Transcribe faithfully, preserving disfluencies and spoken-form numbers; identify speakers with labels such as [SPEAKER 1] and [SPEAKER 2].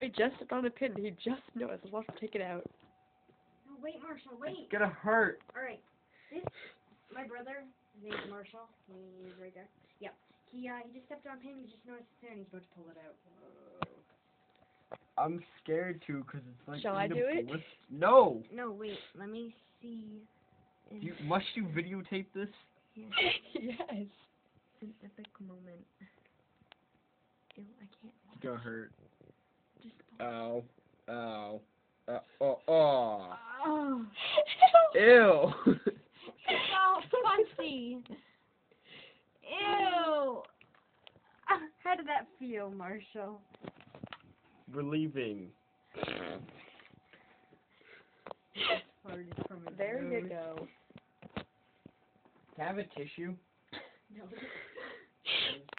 [SPEAKER 1] I just stepped on a pin. He just noticed. Watch him take it out.
[SPEAKER 2] No, wait, Marshall, wait.
[SPEAKER 3] It's gonna hurt.
[SPEAKER 2] Alright. This, my brother, his name's Marshall. He's right there. Yeah. He, uh, he just stepped on a pin. He just noticed the pin. He's about to pull it out.
[SPEAKER 3] I'm scared too, cause it's like.
[SPEAKER 1] Shall
[SPEAKER 3] in
[SPEAKER 1] I
[SPEAKER 3] the
[SPEAKER 1] do it?
[SPEAKER 3] bliss- No.
[SPEAKER 2] No, wait. Let me see.
[SPEAKER 3] Do you, must you videotape this?
[SPEAKER 2] Yeah.
[SPEAKER 1] Yes.
[SPEAKER 2] An epic moment. Ew, I can't.
[SPEAKER 3] It's gonna hurt.
[SPEAKER 2] Just pull
[SPEAKER 3] Ow. Ow. Uh, oh. Oh.
[SPEAKER 2] Oh.
[SPEAKER 3] Ew.
[SPEAKER 2] It's all fussy. Ew. Ah, how did that feel, Marshall?
[SPEAKER 3] Relieving.
[SPEAKER 2] Farted from his
[SPEAKER 1] There you
[SPEAKER 2] nose.
[SPEAKER 1] go.
[SPEAKER 3] Have a tissue.
[SPEAKER 2] No.